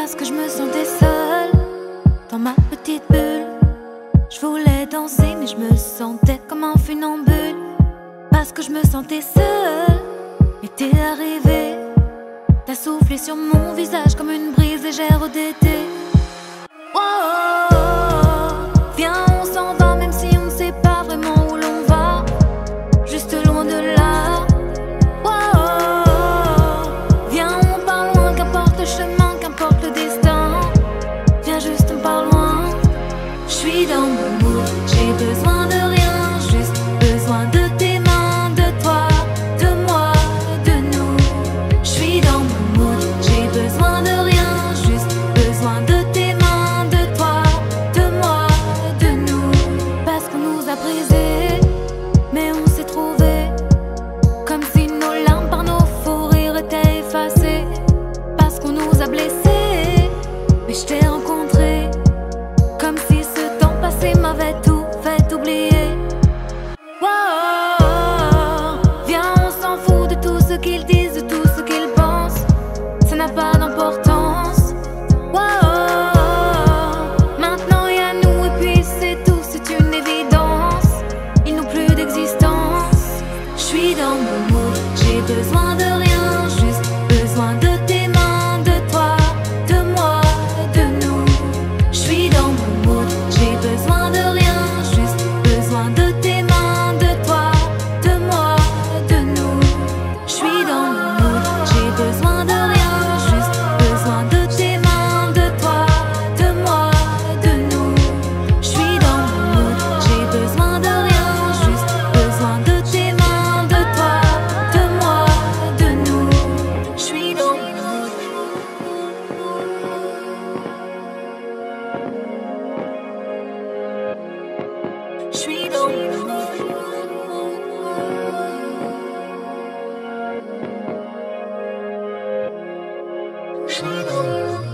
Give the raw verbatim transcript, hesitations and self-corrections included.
Parce que je me sentais seule dans ma petite bulle. Je voulais danser mais je me sentais comme un funambule. Parce que je me sentais seule et t'es arrivé. T'as soufflé sur mon visage comme une brise légère d'été. Oh, viens on s'en va même si on ne sait pas vraiment où l'on va. Juste loin de là. Oh, viens on part loin, qu'importe le chemin, qu'importe le destin. Viens juste on part loin. Je suis dans mon mood, j'ai besoin de rien, juste besoin de tes mains, de toi, de moi, de nous. Je suis dans mon mood, j'ai besoin de rien, juste besoin de tes mains, de toi, de moi, de nous. Parce qu'on nous a brisés, mais on s'est trouvés. Comme si nos larmes par nos fous rires étaient effacées. Parce qu'on nous a blessés, mais je t'ai rencontré. Comme si ce temps passé m'avait tout fait oublier. Wow, viens on s'en fout de tout ce qu'ils disent, de tout ce qu'ils pensent. Ça n'a pas d'importance. Wow, maintenant y a nous et puis c'est tout, c'est une évidence. Ils n'ont plus d'existence. Je suis dans mon mood, j'ai besoin de rien, juste besoin de tes mains, de toi, de moi, de nous. Je suis dans mon mood, j'ai besoin de rien, juste besoin de tes mains, de toi, de moi, de nous. Je suis dans mon mood, j'ai besoin de rien, juste besoin de tes mains, de toi, de moi, de nous. Je suis dans mon mood, j'ai besoin de rien, juste besoin de tes mains, de toi, de moi, de nous. Je suis dans mon mood. Je suis dans mon mood. Je suis dans mon mood.